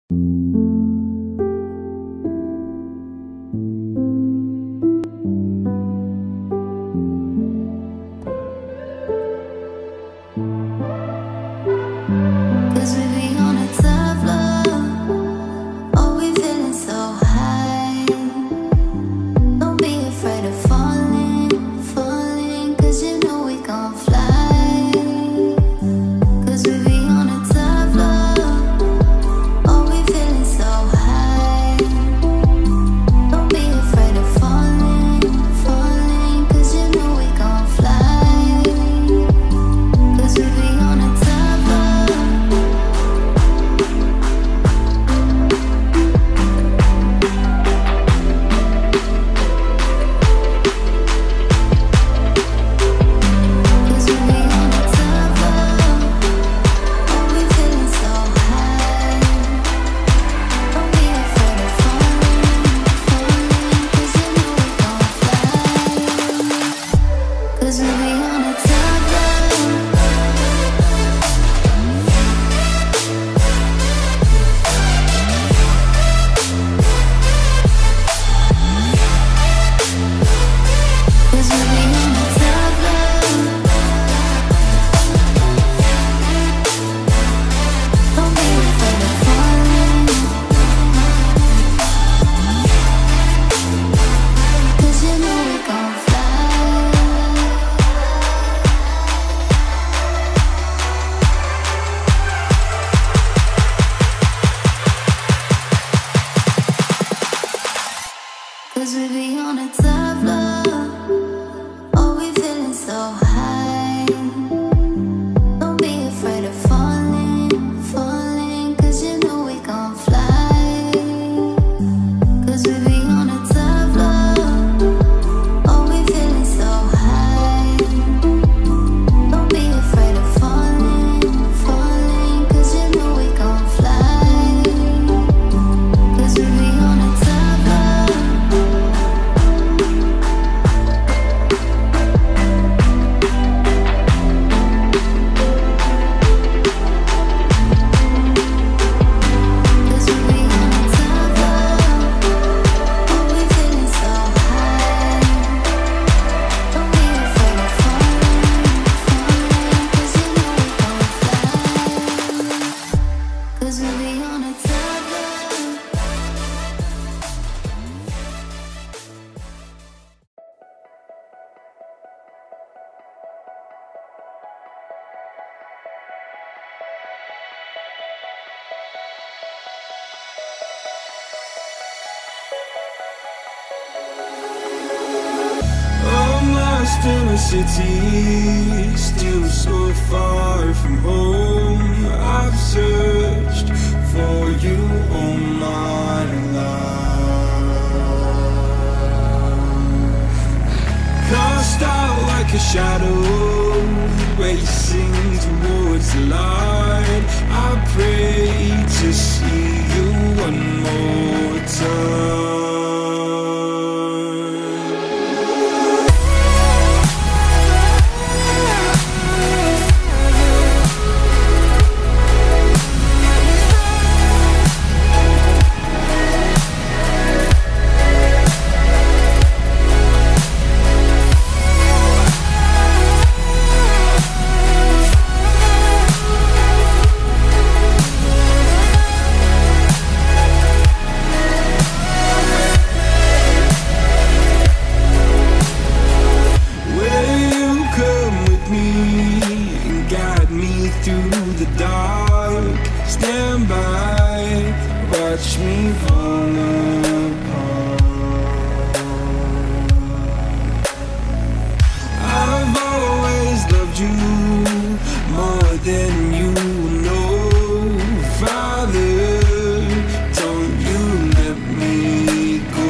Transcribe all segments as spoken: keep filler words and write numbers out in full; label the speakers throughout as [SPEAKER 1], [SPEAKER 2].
[SPEAKER 1] In a city, still so far from home. I've searched for you all my life. Cast out like a shadow, racing towards the light. I pray to see you one more time. Watch me fall apart. I've always loved you more than you know. Father, don't you let me go.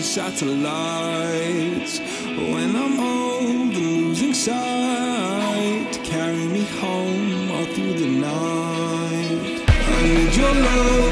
[SPEAKER 1] satellites. When I'm old and losing sight, carry me home all through the night. I need your love.